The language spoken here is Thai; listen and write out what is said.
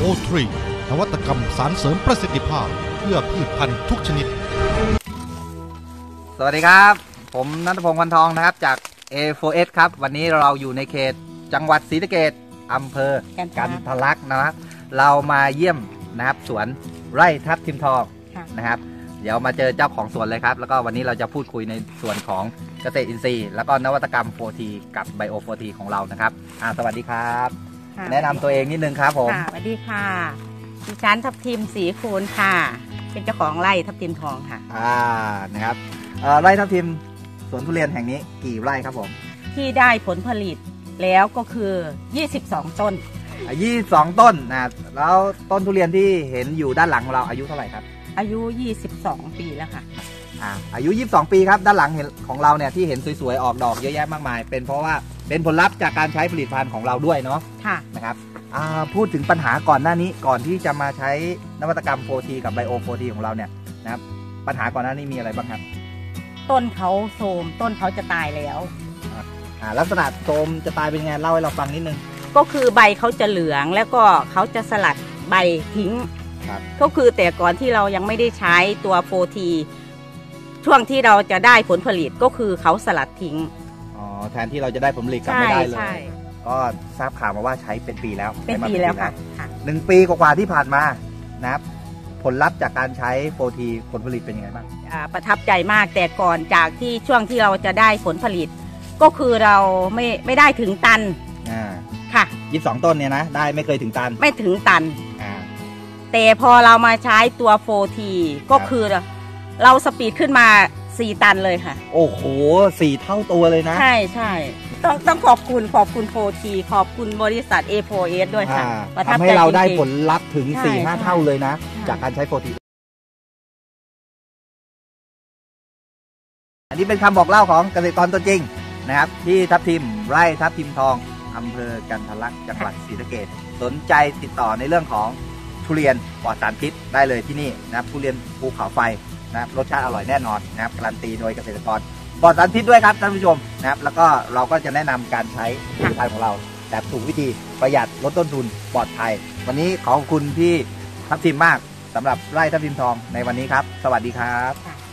O3 นวัตกรรมสารเสริมประสิทธิภาพเพื่อพืชพันธุ์ทุกชนิดสวัสดีครับผมณัฐพงศ์ วันทองนะครับจาก A4S ครับวันนี้เราอยู่ในเขตจังหวัดศรีสะเกษอำเภอกันทะลักนะครับเรามาเยี่ยมนะครับสวนไร่ทับทิมทองนะครับเดี๋ยวมาเจอเจ้าของสวนเลยครับแล้วก็วันนี้เราจะพูดคุยในส่วนของเกษตรอินทรีย์แล้วก็นวัตกรรม 4T กับ Bio 4T ของเรานะครับสวัสดีครับแนะนำตัวเองนิดนึงครับผมสวัสดีค่ะดิฉันทับทิมศรีคูณค่ะเป็นเจ้าของไร่ทับทิมทองค่ะนะครับไร่ทับทิมสวนทุเรียนแห่งนี้กี่ไร่ครับผมที่ได้ผลผลิตแล้วก็คือ22ต้น 22ต้นนะแล้วต้นทุเรียนที่เห็นอยู่ด้านหลังของเราอายุเท่าไหร่ครับอายุ22ปีแล้วค่ะอายุ22ปีครับด้านหลังเห็นของเราเนี่ยที่เห็นสวยๆออกดอกเยอะแยะมากมายเป็นเพราะว่าเป็นผลลัพธ์จากการใช้ผลิตภัณฑ์ของเราด้วยเนาะค่ะนะครับพูดถึงปัญหาก่อนหน้านี้ก่อนที่จะมาใช้นวัตกรรม 4T กับ Bio 4T ของเราเนี่ยนะครับปัญหาก่อนหน้านี้มีอะไรบ้างครับต้นเขาโทรมต้นเขาจะตายแล้วลักษณะโทรมจะตายเป็นไงเล่าให้เราฟังนิดนึงก็คือใบเขาจะเหลืองแล้วก็เขาจะสลัดใบทิ้งก็คือแต่ก่อนที่เรายังไม่ได้ใช้ตัว 4T ช่วงที่เราจะได้ผลผลิตก็คือเขาสลัดทิ้งแทนที่เราจะได้ผลผลิตกลับไม่ได้เลยก็ทราบข่าวมาว่าใช้เป็นปีแล้วค่ะ 1 ปีกว่าที่ผ่านมานะครับผลลัพธ์จากการใช้ 4T ผลผลิตเป็นยังไงบ้างประทับใจมากแต่ก่อนจากที่ช่วงที่เราจะได้ผลผลิตก็คือเราไม่ได้ถึงตันค่ะ 22ต้นเนี่ยนะได้ไม่เคยถึงตันไม่ถึงตันแต่พอเรามาใช้ตัว 4T ก็คือเราสปีดขึ้นมา4ตันเลยค่ะโอ้โห4เท่าตัวเลยนะใช่ใช่ต้องขอบคุณ 4T ขอบคุณบริษัท A4S ด้วยค่ะทำให้เราได้ผลลัพธ์ถึง 4-5 เท่าเลยนะจากการใช้ 4T อันนี้เป็นคำบอกเล่าของเกษตรกรตัวจริงนะครับที่ทับทิมไร่ทับทิมทองอำเภอกันทะลักจังหวัดศรีสะเกษสนใจติดต่อในเรื่องของทุเรียนปลอดสารพิษได้เลยที่นี่นะครับทุเรียนภูเขาไฟนะครับรสชาติอร่อยแน่นอนนะครับการันตีโดยเกษตรกรปลอดสารพิษด้วยครับท่านผู้ชมนะครับแล้วก็เราก็จะแนะนำการใช้ผลิตภัณฑ์ของเราแบบถูกวิธีประหยัดลดต้นทุนปลอดภัยวันนี้ขอบคุณพี่ทับทิมมากสำหรับไร่ทับทิมทองในวันนี้ครับสวัสดีครับ